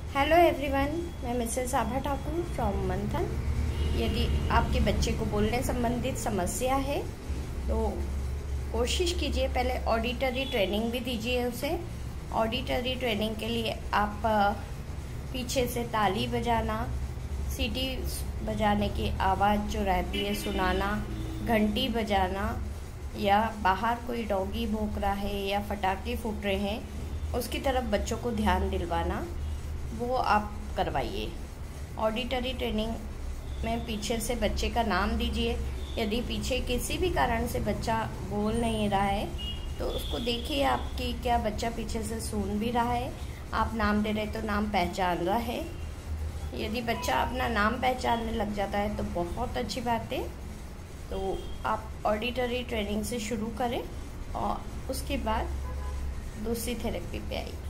Hello everyone, मैं Mrs Abha Thakur from Manthan. यदि आपके बच्चे को बोलने संबंधित समस्या है तो कोशिश कीजिए, पहले ऑडिटरी ट्रेनिंग भी दीजिए उसे। ऑडिटरी ट्रेनिंग के लिए आप पीछे से ताली बजाना, सीटी बजाने की आवाज़ जो रहती है सुनाना, घंटी बजाना, या बाहर कोई डॉगी भौंक रहा है या पटाखे फूट रहे हैं उसकी तरफ बच्चों को ध्यान दिलवाना, वो आप करवाइए। ऑडिटरी ट्रेनिंग में पीछे से बच्चे का नाम दीजिए। यदि पीछे किसी भी कारण से बच्चा बोल नहीं रहा है तो उसको देखिए आपकी क्या बच्चा पीछे से सुन भी रहा है, आप नाम दे रहे तो नाम पहचान रहा है। यदि बच्चा अपना नाम पहचानने लग जाता है तो बहुत अच्छी बात है। तो आप ऑडिटरी ट्रेनिंग से शुरू करें और उसके बाद दूसरी थेरेपी पे आइए।